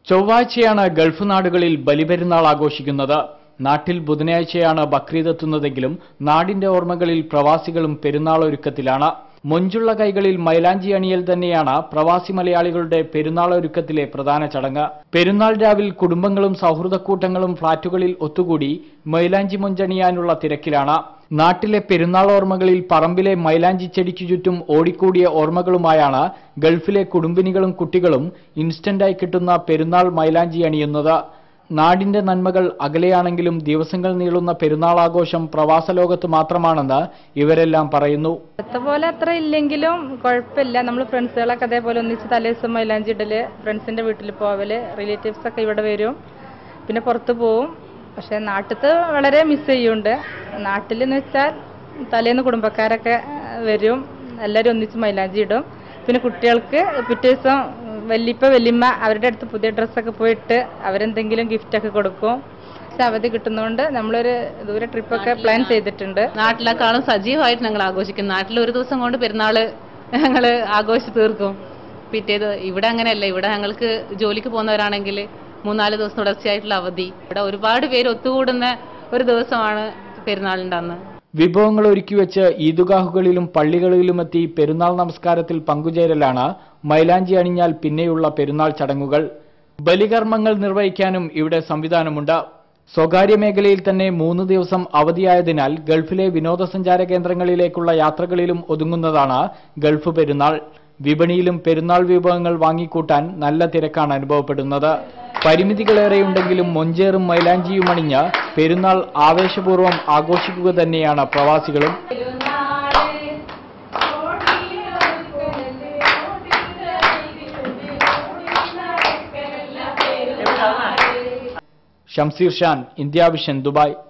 ചൊവ്വാഴ്ചയാണ് ഗൾഫ് നാടുകളിൽ ബലിപെരുന്നാൾ ആഘോഷിക്കുന്നത്. നാട്ടിൽ ബുധനാഴ്ചയാണ് ബക്രീദ് എത്തുന്നതെങ്കിലും നാടിന്റെ ഓർമ്മകളിൽ പ്രവാസികളും പെരുന്നാൾ ഒരുക്കത്തിലാണ്. മൊഞ്ചുള്ള കൈകളിൽ മൈലാഞ്ചി അണിയൽ തന്നെയാണ് പ്രവാസി മലയാളികളുടെ പെരുന്നാൾ ഒരുക്കത്തിലെ പ്രധാന ചടങ്ങ്. പെരുന്നാൾ രാവിൽ കുടുംബങ്ങളും സൗഹൃദക്കൂട്ടങ്ങളും ഫ്ളാറ്റുകളിൽ ഒത്തുകൂടി മൈലാഞ്ചി മൊഞ്ചണിയാനുള്ള തിരക്കിലാണ്. നാട്ടിലെ പെരുന്നാൾ ഓർമ്മകളിൽ പറമ്പിലെ മൈലാഞ്ചി ചെടിക്കു ചുറ്റും ഓടിക്കൂടിയ ഓർമ്മകളുമായാണ് ഗൾഫിലെ കുടുംബിനികളും കുട്ടികളും ഇൻസ്റ്റന്റായി കിട്ടുന്ന പെരുന്നാൾ മൈലാഞ്ചി അണിയുന്നത്. നാടിന്റെ നന്മകൾ അകലെയാണെങ്കിലും ദിവസങ്ങൾ നീളുന്ന പെരുന്നാൾ ആഘോഷം പ്രവാസ ലോകത്ത് മാത്രമാണെന്ന് ഇവരെല്ലാം പറയുന്നു. പോലെ അത്ര ഇല്ലെങ്കിലും കുഴപ്പമില്ല. നമ്മൾ ഫ്രണ്ട്സുകളൊക്കെ അതേപോലെ ഒന്നിച്ച് തലേദിവസം മൈലാഞ്ചി ഇടല്, ഫ്രണ്ട്സിന്റെ വീട്ടിൽ പോവല്, റിലേറ്റീവ്സ് ഒക്കെ ഇവിടെ വരും, പിന്നെ പുറത്ത് പോവും. പക്ഷെ നാട്ടിലത്തെ വളരെ മിസ് ചെയ്യുന്നുണ്ട്. നാട്ടിലെന്ന് വെച്ചാൽ തലേന്ന് കുടുംബക്കാരൊക്കെ വരും, എല്ലാവരും ഒന്നിച്ച് മൈലാഞ്ചി ഇടും. പിന്നെ കുട്ടികൾക്ക് പിറ്റേ ദിവസം വല്യപ്പ വല്യമ്മ അവരുടെ അടുത്ത് പുതിയ ഡ്രസ്സൊക്കെ പോയിട്ട് അവരെന്തെങ്കിലും ഗിഫ്റ്റൊക്കെ കൊടുക്കും. പക്ഷെ അവധി കിട്ടുന്നതുകൊണ്ട് നമ്മളൊരു ദൂരെ ട്രിപ്പൊക്കെ പ്ലാൻ ചെയ്തിട്ടുണ്ട്. നാട്ടിലേക്കാളും സജീവമായിട്ട് ഞങ്ങൾ ആഘോഷിക്കും. നാട്ടിൽ ഒരു ദിവസം കൊണ്ട് പെരുന്നാൾ ഞങ്ങൾ ആഘോഷിച്ച് തീർക്കും. പിറ്റേത് ഇവിടെ അങ്ങനെയല്ല. ഇവിടെ ഞങ്ങൾക്ക് ജോലിക്ക് പോകുന്നവരാണെങ്കിൽ 3-4 ദിവസം തുടർച്ചയായിട്ടുള്ള അവധി. ഇവിടെ ഒരുപാട് പേര് ഒത്തുകൂടുന്ന ഒരു ദിവസമാണ് പെരുന്നാളിൻ്റെ അന്ന്. വിഭവങ്ങൾ ഒരുക്കിവെച്ച് ഈദ്ഗാഹുകളിലും പള്ളികളിലുമെത്തി പെരുന്നാൾ നമസ്കാരത്തിൽ പങ്കുചേരലാണ് മൈലാഞ്ചി അണിഞ്ഞാൽ പിന്നെയുള്ള പെരുന്നാൾ ചടങ്ങുകൾ. ബലികർമ്മങ്ങൾ നിർവഹിക്കാനും ഇവിടെ സംവിധാനമുണ്ട്. സ്വകാര്യ മേഖലയിൽ തന്നെ 3 ദിവസം അവധിയായതിനാൽ ഗൾഫിലെ വിനോദസഞ്ചാര കേന്ദ്രങ്ങളിലേക്കുള്ള യാത്രകളിലും ഒതുങ്ങുന്നതാണ് ഗൾഫ് പെരുന്നാൾ. വിപണിയിലും പെരുന്നാൾ വിഭവങ്ങൾ വാങ്ങിക്കൂട്ടാൻ നല്ല തിരക്കാണ് അനുഭവപ്പെടുന്നത്. പരിമിതികളേറെയുണ്ടെങ്കിലും മൊഞ്ചേറും മൈലാഞ്ചിയും അണിഞ്ഞ് പെരുന്നാൾ ആവേശപൂർവ്വം ആഘോഷിക്കുക തന്നെയാണ് പ്രവാസികളും. Shamseer Shan, India vision, Dubai.